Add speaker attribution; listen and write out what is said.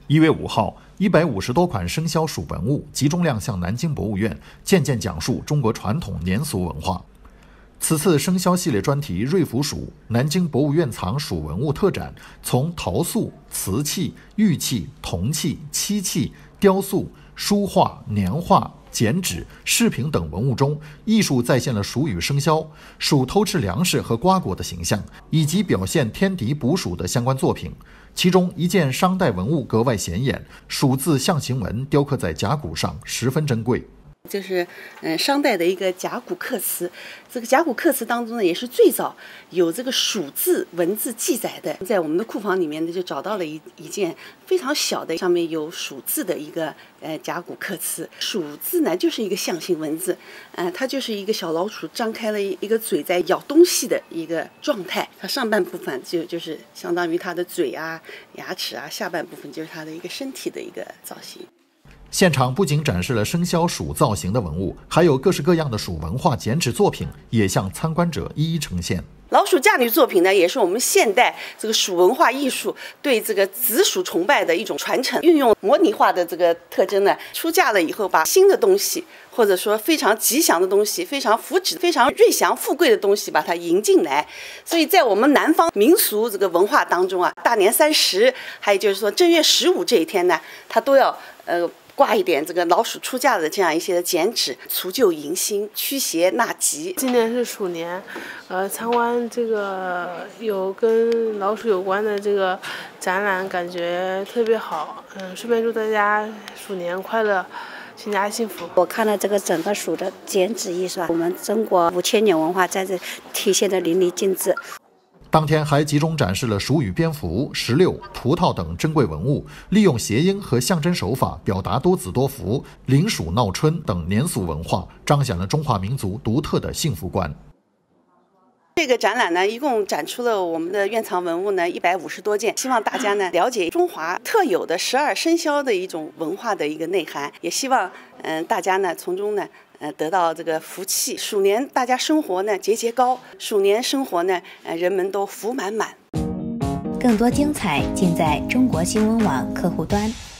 Speaker 1: 1月5号，150多款生肖蜀文物集中亮相南京博物院，渐渐讲述中国传统年俗文化。此次生肖系列专题“瑞福蜀”南京博物院藏蜀文物特展，从陶塑、瓷器、玉器、铜器、漆器、雕塑、书画、年画、剪纸、饰品等文物中，艺术再现了蜀语生肖、蜀偷吃粮食和瓜果的形象，以及表现天敌捕蜀的相关作品。其中一件商代文物格外显眼，蜀字象形文雕刻在甲骨上，十分珍贵。
Speaker 2: 就是商代的一个甲骨刻辞，这个甲骨刻辞当中呢，也是最早有这个蜀字文字记载的。在我们的库房里面呢，就找到了一件非常小的，上面有蜀字的一个甲骨刻辞。蜀字呢就是一个象形文字，它就是一个小老鼠张开了一个嘴在咬东西的一个状态。它上半部分就是相当于它的嘴啊、牙齿啊，下半部分就是它的一个身体的一个造型。
Speaker 1: 现场不仅展示了生肖蜀造型的文物，还有各式各样的蜀文化剪纸作品，也向参观者一一呈现。
Speaker 2: 老鼠嫁女作品呢，也是我们现代这个蜀文化艺术对这个子鼠崇拜的一种传承，运用模拟化的这个特征呢，出嫁了以后，把新的东西，或者说非常吉祥的东西、非常福祉、非常瑞祥富贵的东西，把它迎进来。所以在我们南方民俗这个文化当中啊，大年30，还有就是说正月15这一天呢，它都要挂一点这个老鼠出嫁的这样一些的剪纸，除旧迎新，驱邪纳吉。
Speaker 3: 今年是鼠年，参观这个有跟老鼠有关的这个展览，感觉特别好。顺便祝大家鼠年快乐，全家幸福。
Speaker 4: 我看了这个整个蜀的剪纸艺术，我们中国5000年文化在这体现得淋漓尽致。
Speaker 1: 当天还集中展示了蜀语蝙蝠、石榴、葡萄等珍贵文物，利用谐音和象征手法表达多子多福、临蜀闹春等年俗文化，彰显了中华民族独特的幸福观。
Speaker 2: 这个展览呢，一共展出了我们的院藏文物呢150多件，希望大家呢了解中华特有的12生肖的一种文化的一个内涵，也希望大家呢从中呢得到这个福气。鼠年大家生活呢节节高，鼠年生活呢人们都福满满。
Speaker 5: 更多精彩尽在中国新闻网客户端。